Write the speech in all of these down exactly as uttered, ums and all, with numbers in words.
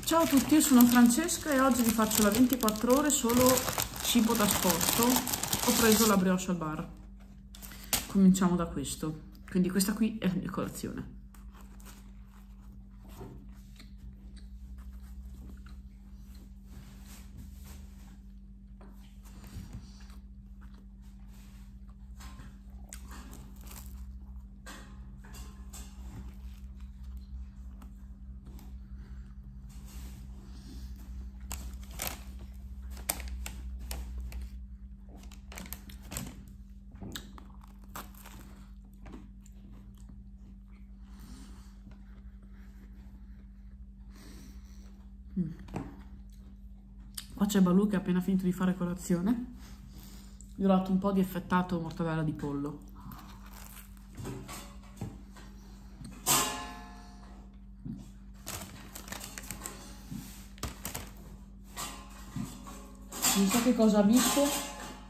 Ciao a tutti, io sono Francesca e oggi vi faccio la ventiquattro ore solo cibo da sport. Ho preso la brioche al bar. Cominciamo da questo. Quindi questa qui è la mia colazione. Mm. Qua c'è Balù che ha appena finito di fare colazione. Gli ho dato un po' di affettato mortadella di pollo. Non so che cosa ha visto.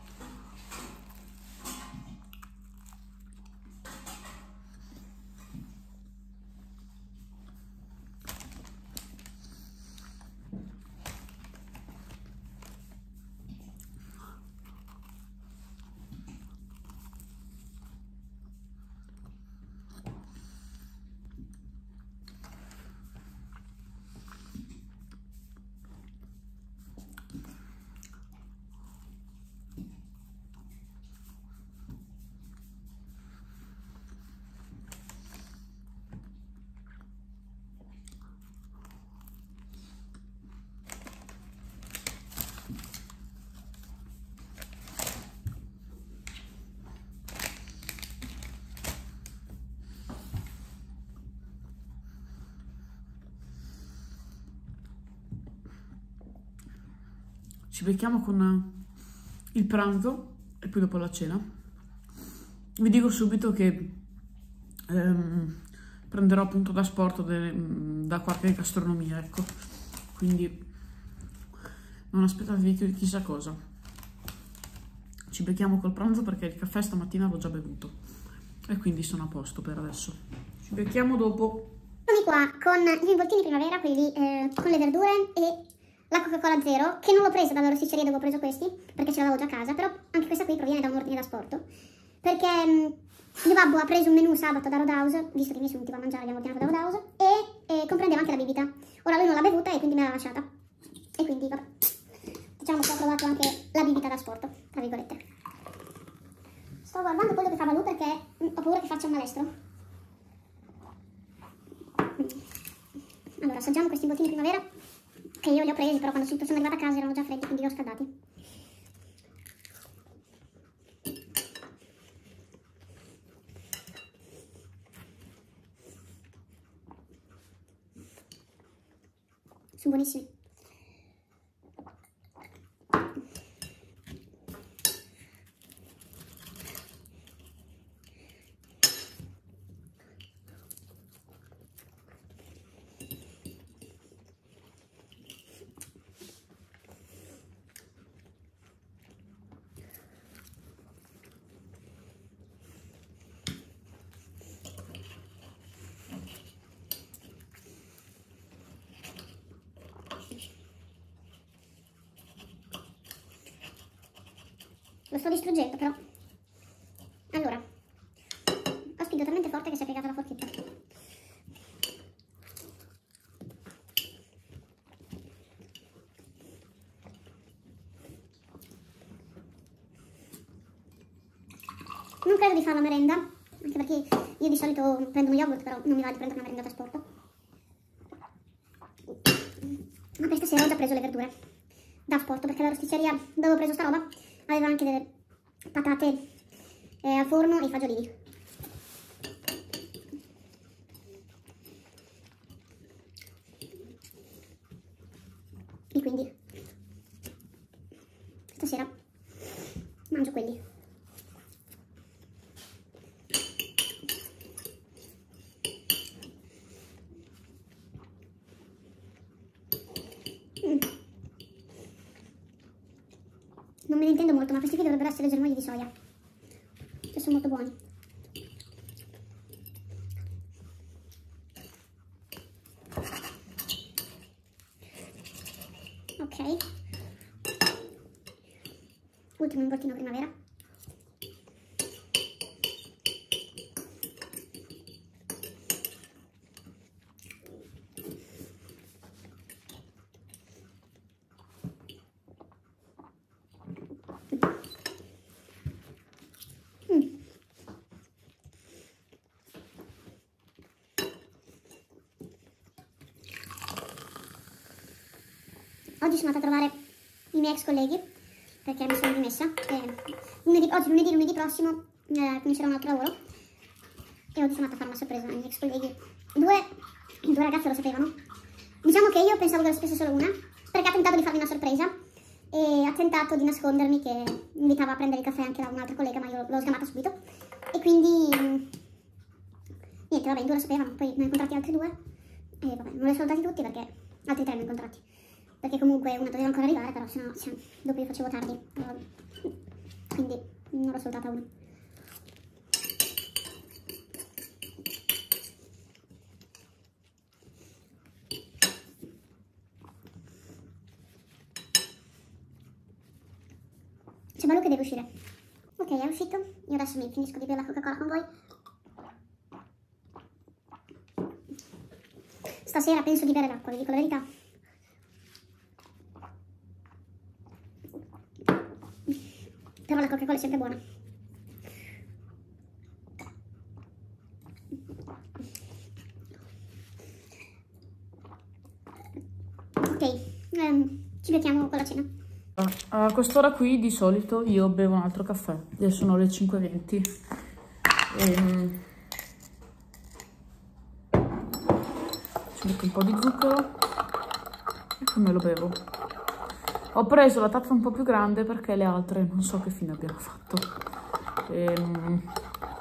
Ci becchiamo con il pranzo e poi dopo la cena. Vi dico subito che ehm, prenderò appunto da sport de, da qualche gastronomia, ecco. Quindi non aspettatevi chissà cosa. Ci becchiamo col pranzo perché il caffè stamattina avevo già bevuto e quindi sono a posto per adesso. Ci becchiamo dopo. Eccomi qua con gli involtini primavera, quelli eh, con le verdure e la Coca-Cola zero, che non l'ho presa dalla rosticceria dove ho preso questi, perché ce l'avevo già a casa, però anche questa qui proviene da un ordine da sport, perché mh, mio babbo ha preso un menù sabato da Roadhouse, visto che i miei sono a mangiare, abbiamo ordinato da Roadhouse, e, e comprendeva anche la bibita. Ora lui non l'ha bevuta e quindi me l'ha lasciata, e quindi vabbè, diciamo che ho provato anche la bibita da sport, tra virgolette. Sto guardando quello che fa Balù perché mh, ho paura che faccia un malestro. Allora, assaggiamo questi involtini primavera, che io li ho presi, però quando sono arrivata a casa erano già freddi, quindi li ho scaldati. Sono buonissimi. Lo sto distruggendo però. Allora, ho spinto talmente forte che si è piegata la forchetta. Non credo di fare una merenda, anche perché io di solito prendo uno yogurt, però non mi va di prendere una merenda da sport. Ma per stasera ho già preso le verdure da sport, perché la rosticceria dove avevo preso sta roba aveva anche delle patate eh, al forno e i fagiolini. E quindi stasera mangio quelli. Mm. Non me ne intendo molto, ma questi qui dovrebbero essere germogli di soia. Cioè sono molto buoni. Ok. Ultimo involtino primavera. Oggi sono andata a trovare i miei ex colleghi perché mi sono dimessa. E lunedì, oggi, lunedì, lunedì prossimo eh, comincerò un altro lavoro e oggi sono andata a fare una sorpresa ai miei ex colleghi. Due, due ragazze lo sapevano. Diciamo che io pensavo che lo sapesse solo una perché ha tentato di farmi una sorpresa e ha tentato di nascondermi che mi invitava a prendere il caffè anche da un'altra collega, ma io l'ho sgamata subito. E quindi niente, vabbè, in due lo sapevano, poi ne ho incontrati altri due e vabbè, non li ho salutati tutti perché altri tre ne ho incontrati. Perché comunque una doveva ancora arrivare, però sennò cioè, dopo io facevo tardi, quindi non l'ho salutata una. C'è Balù che deve uscire. Ok, è uscito, io adesso mi finisco di bere la Coca-Cola con voi. Stasera penso di bere l'acqua, vi dico la verità. Però la Coca-Cola è sempre buona. Ok, um, ci becchiamo con la cena. A quest'ora qui di solito io bevo un altro caffè. Adesso sono le cinque e venti. E... ci metto un po' di zucchero e poi me lo bevo. Ho preso la tazza un po' più grande perché le altre non so che fine abbiano fatto. Ehm...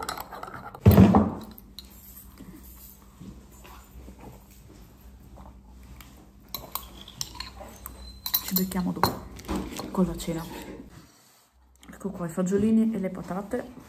Ci becchiamo dopo con la cena. Ecco qua i fagiolini e le patate.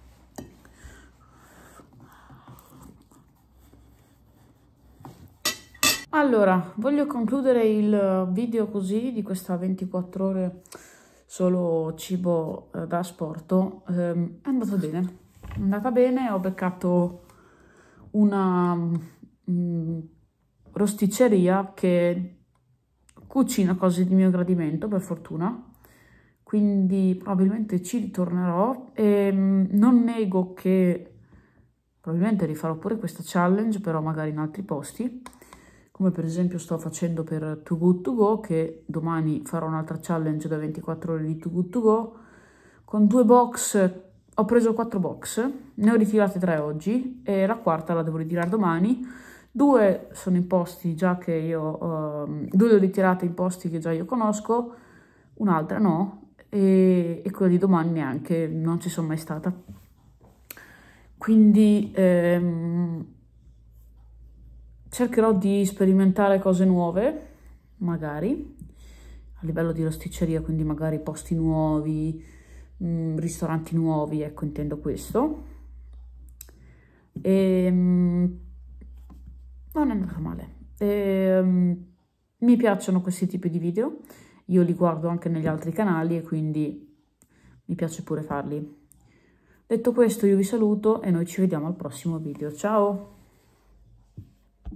Allora, voglio concludere il video così di questa ventiquattro ore solo cibo eh, da asporto. Eh, è andata bene, è andata bene, ho beccato una mm, rosticceria che cucina cose di mio gradimento, per fortuna, quindi probabilmente ci ritornerò e mm, non nego che probabilmente rifarò pure questa challenge, però magari in altri posti. Come per esempio sto facendo per Too Good To Go, che domani farò un'altra challenge da ventiquattro ore di Too Good To Go, con due box, ho preso quattro box, ne ho ritirate tre oggi, e la quarta la devo ritirare domani. Due sono in posti già che io, uh, due le ho ritirate in posti che già io conosco, un'altra no, e, e quella di domani neanche, non ci sono mai stata. Quindi... Ehm, cercherò di sperimentare cose nuove, magari, a livello di rosticceria, quindi magari posti nuovi, mh, ristoranti nuovi, ecco, intendo questo. E, mh, non è andata male. E, mh, mi piacciono questi tipi di video, io li guardo anche negli altri canali e quindi mi piace pure farli. Detto questo, io vi saluto e noi ci vediamo al prossimo video. Ciao!